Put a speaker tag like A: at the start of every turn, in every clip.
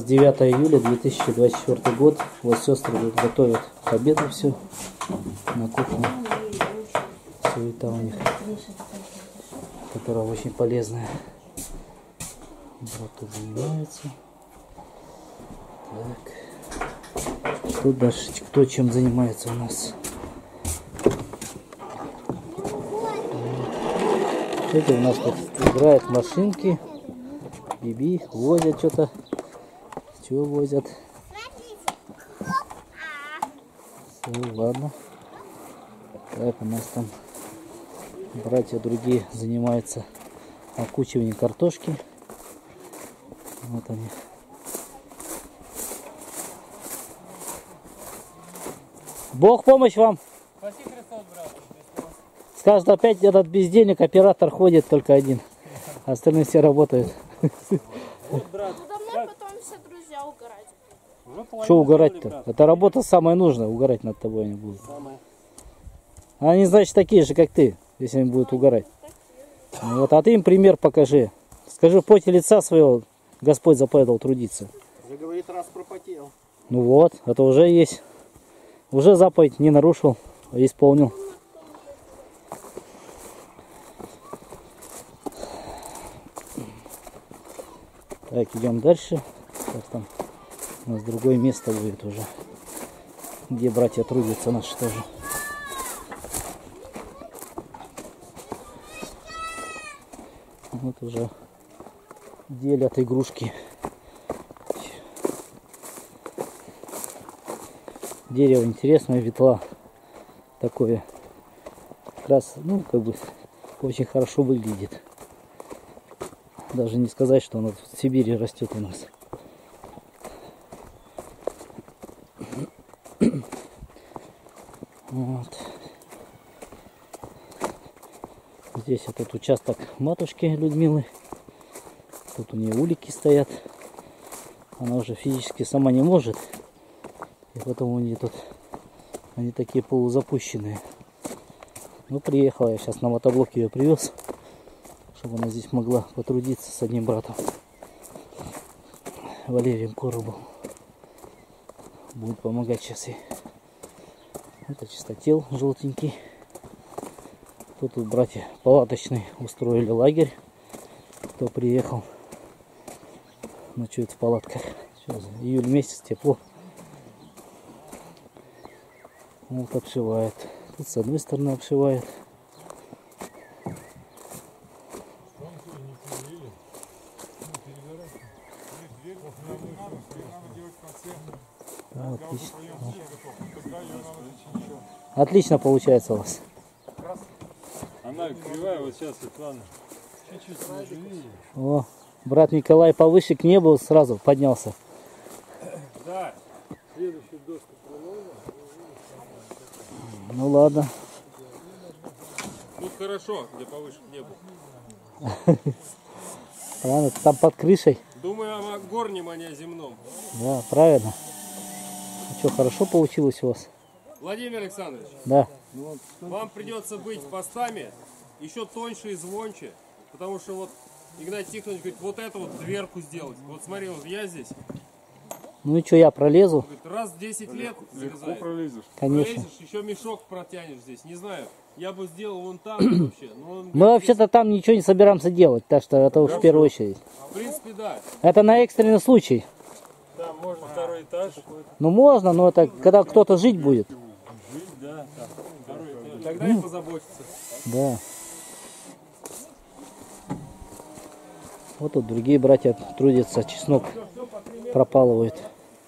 A: 9 июля 2024 год. Вот сестры тут готовят к обеду все на кухне. Суета у них, которая очень полезная. Вот тут занимается. Так. Тут даже кто чем занимается у нас. Эти у нас тут играют машинки. Биби возят что-то. Чего возят? Все, ладно. Так, у нас там братья другие занимаются окучиванием картошки. Вот они. Бог помощь вам!
B: Спаси Христос, брат.
A: Скажут, опять этот бездельник, оператор ходит только один. Остальные все работают.
B: Вот, брат.
C: Надо мной потом все друзья угорать.
A: Что угорать-то? Это работа самая нужная. Угорать над тобой они будут. Они, значит, такие же, как ты, если они будут угорать. Вот, а ты им пример покажи. Скажи, в поте лица своего Господь заповедал трудиться.
B: Я, говорит, раз пропотел.
A: Ну вот, это уже есть. Уже заповедь не нарушил, а исполнил. Так, идем дальше. Сейчас там у нас другое место будет уже, где братья трудятся наши тоже. Вот уже делят игрушки. Дерево интересное, ветла такое. Как раз, ну, как бы очень хорошо выглядит. Даже не сказать, что оно в Сибири растет у нас. Вот. Здесь этот участок матушки Людмилы. Тут у нее улики стоят. Она уже физически сама не может. И потом у нее тут они такие полузапущенные. Ну, приехала я сейчас на мотоблоке, ее привез, чтобы она здесь могла потрудиться с одним братом, Валерием Коробом. Будет помогать сейчас ей. Это чистотел желтенький. Тут братья палаточный устроили лагерь. Кто приехал, ночует в палатках. Сейчас июль месяц, тепло. Вот обшивает. Тут с одной стороны обшивает. Да, отлично. Отлично получается у вас.
D: Она кривая, вот сейчас, Светлана. Чуть-чуть нажми.
A: О, брат Николай повыше к небу сразу поднялся.
D: Да. Следующую доску проложим.
A: Ну ладно.
D: Тут хорошо, где повыше к небу.
A: Правильно, там под крышей.
D: Думаю о горнем, а не о земном.
A: Да, правильно. Ну что, хорошо получилось у вас?
D: Владимир Александрович,
A: Да.
D: вам придется быть постами еще тоньше и звонче, потому что вот Игнатий Тихонович говорит, вот эту вот дверку сделать. Вот смотри, вот я здесь.
A: Ну и что, я пролезу?
D: Говорит, раз в 10 лет
B: Легко пролезешь.
A: Конечно.
D: пролезешь, еще мешок протянешь здесь. Не знаю, я бы сделал вон там вообще. Но он,
A: Мы вообще-то там ничего не собираемся делать, так что это уж в первую очередь.
D: в принципе, да.
A: Это на экстренный случай.
D: Там можно второй этаж.
A: Ну можно, но это когда кто-то жить будет.
D: Жить, да. Там, второй этаж. Тогда и позаботиться.
A: Да. Вот тут другие братья трудятся, чеснок пропалывают.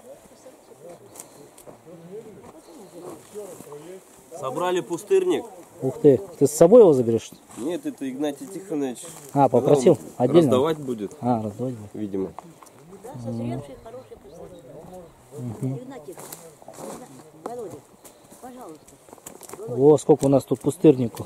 E: Собрали пустырник.
A: Ух ты, ты с собой его заберешь?
E: Нет, это Игнатий Тихонович.
A: А, попросил
E: сказал,
A: отдельно?
E: Раздавать будет,
A: А, раздавать будет.
E: видимо.
F: Созревший, хороший пустырник. Игнатий, Володя, пожалуйста.
A: О, сколько у нас тут пустырнику.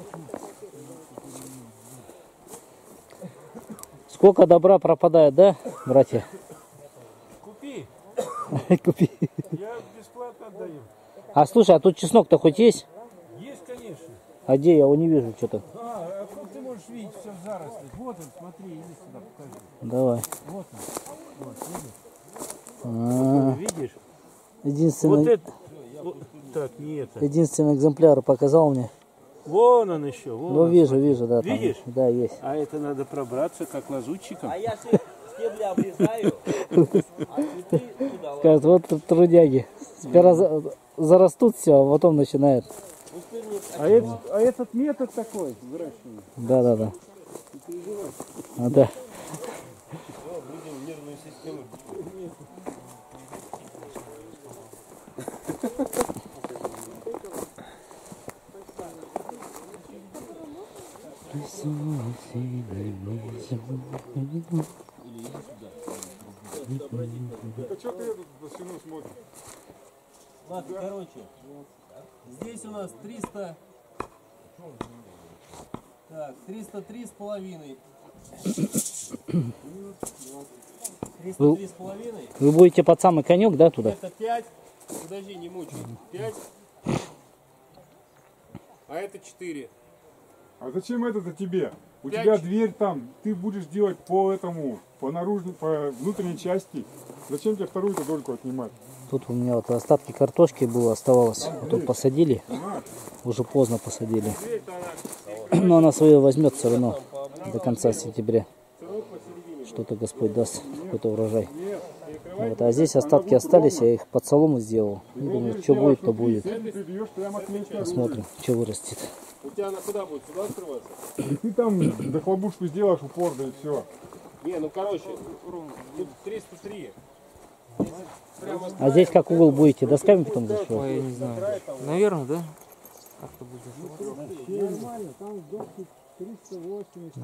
A: Сколько добра пропадает, да, братья?
D: Купи.
A: Купи.
D: Я бесплатно отдаю.
A: А слушай, а тут чеснок-то хоть есть?
D: Есть, конечно.
A: А где? Я его не вижу что-то.
D: А как ты можешь видеть все в зарослях? Вот он, смотри, иди сюда, покажи.
A: Давай.
D: Вот он. Вот, видишь?
G: Видишь?
A: Единственный,
G: Вот это. Вот, так, не это.
A: единственный экземпляр показал мне.
G: Вон он еще. Вон
A: Ну,
G: он.
A: вижу, да. Там,
G: Видишь?
A: да, есть.
G: А это надо пробраться как лазутчиком.
E: А я стебли обрезаю, а цветы туда.
A: Скажут, вот тут трудяги. Сперва зарастут все, а потом начинают.
G: А этот метод такой выращивания.
A: Да. А, да.
B: А что ты эту стену смотришь?
D: Ладно, короче, здесь у нас 300, так, 303 с половиной. 303 с половиной.
A: Вы будете под самый конек, да, туда?
D: Это 5, подожди, не мучай, 5, а это 4.
B: А зачем это тебе? У
D: Пять.
B: тебя дверь там, ты будешь делать по наружной, по внутренней части. Зачем тебе вторую-то дольку отнимать?
A: Тут у меня вот остатки картошки было, оставалось. Вот тут посадили. Уже поздно посадили. Но она свое возьмет все равно до конца сентября. Что-то Господь даст, какой-то урожай. Вот. А здесь остатки остались, я их под солому сделал. Ну, думаю, что будет, то будет.
B: Ты бьешь прямо к ней.
A: Посмотрим, что вырастет.
D: У тебя она куда будет? Сюда открываться?
B: Ты там дохлобушку сделаешь упор, да и все.
D: Не, ну короче, тут 303.
A: А здесь как угол будете? Досками потом зашивать?
H: Ой, я не знаю. Наверное, да? Как-то будет.
B: Нормально, там доски 380.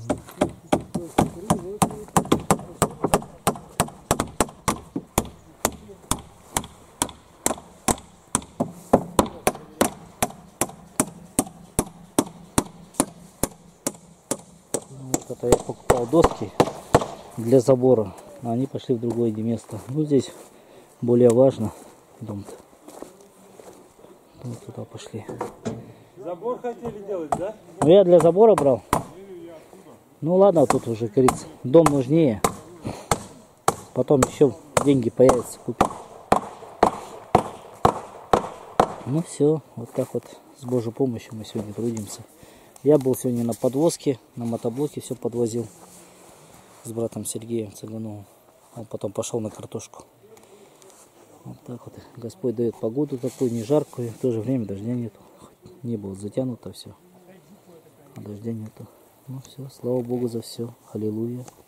A: Вот это я покупал доски для забора, а они пошли в другое место. Ну здесь более важно. Дом-то. Вот туда пошли.
G: Забор хотели делать, да?
A: Ну я для забора брал. Ну ладно, тут уже, говорится, дом нужнее. Потом еще деньги появятся, купим. Ну все, вот так вот с Божьей помощью мы сегодня трудимся. Я был сегодня на подвозке, на мотоблоке все подвозил с братом Сергеем Цыгановым. Он потом пошел на картошку. Вот так вот Господь дает погоду такую, не жаркую, в то же время дождя нету. Небо затянуто все, а дождя нету. Ну все, слава Богу за все. Аллилуйя.